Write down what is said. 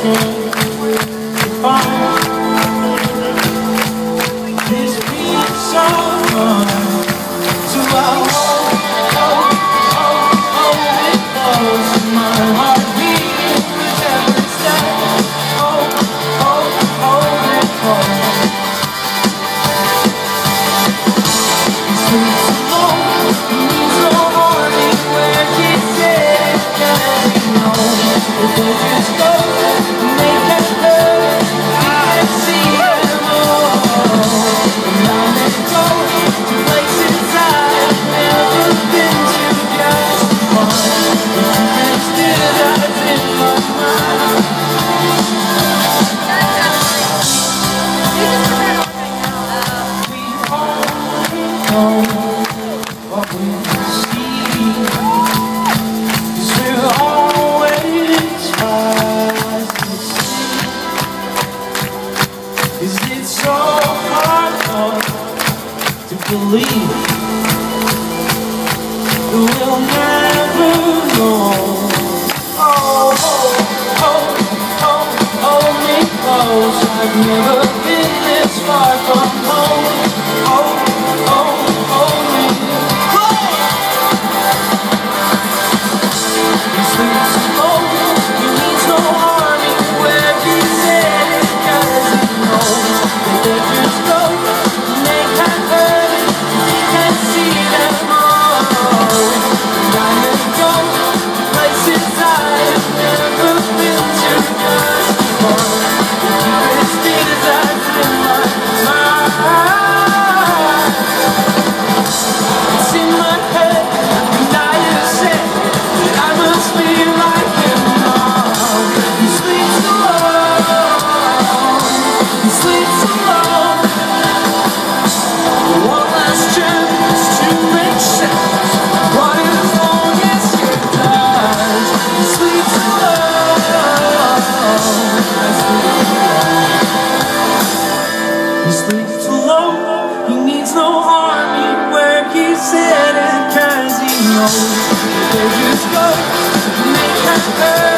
searching to find this piece of mind. So I hold it close to my heart beating with every step. Hold it close. He sleeps alone, he needs no warning where he's sitting, 'cause he knows if they just go and they can hurt, he can see them all. And I let go to places I've never been to just for fun. The deepest dives in my mind. We only know what we see, 'cause we're always trying to see. Is it so hard to believe that we'll never know? Hold me close. I've never been this far from home. Hold me close. He sleeps alone, he needs no warning where he's headed, 'cause he knows that they just go and they can't hurt it, he can see them all. And I let go to places I've never been to just for the deepest desires in my mind. It's in my head, and I have said that I must be like him now. He sleeps alone, he sleeps alone. One last chance to make sense, what as long as he does. He sleeps alone, he sleeps alone. He needs no army where he's headed, 'cause he knows that they just go and they can't hurt.